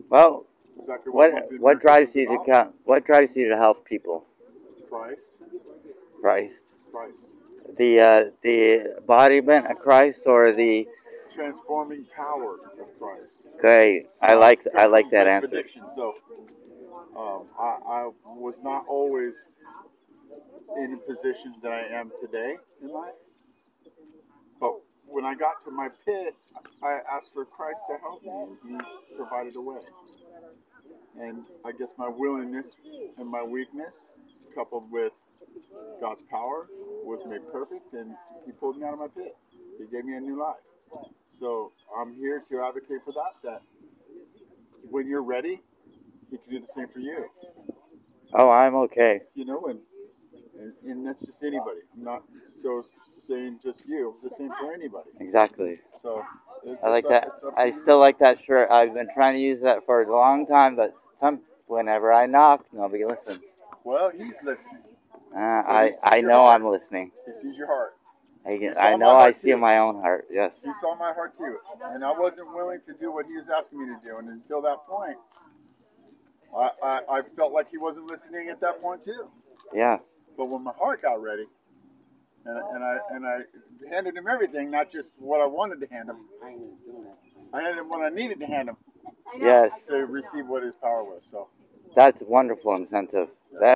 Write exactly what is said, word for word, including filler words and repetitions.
Well, Exactly what what, Monthly what Miracles drives is you to about. come? What drives you to help people? Christ. Christ. Christ. The uh, the embodiment of Christ, or the Transforming power of Christ. great. I I like come I from like a that place of answer. addiction, so um, I, I was not always in a position that I am today in life. But when I got to my pit, I asked for Christ to help me, and He provided a way. And I guess my willingness and my weakness, coupled with God's power, was made perfect, and He pulled me out of my pit. He gave me a new life. So I'm here to advocate for that, that when you're ready, He can do the same for you. Oh, I'm okay. You know, and, and, and that's just anybody. I'm not so saying just you, the same for anybody. Exactly. So it, I it's, like up, that. it's up to I you. still like that shirt. I've been trying to use that for a long time, but some whenever I knock, nobody listens. Well, He's listening. Uh, But He I sees I your know heart. I'm listening. He sees your heart. I, He I saw know my I heart see too. my own heart. Yes. He saw my heart too. And I wasn't willing to do what He was asking me to do. And until that point, I, I, I felt like He wasn't listening at that point too. Yeah. But when my heart got ready, and, and I and I handed Him everything, not just what I wanted to hand Him. I handed Him what I needed to hand Him Yes. to receive what His power was. So That's a wonderful incentive. That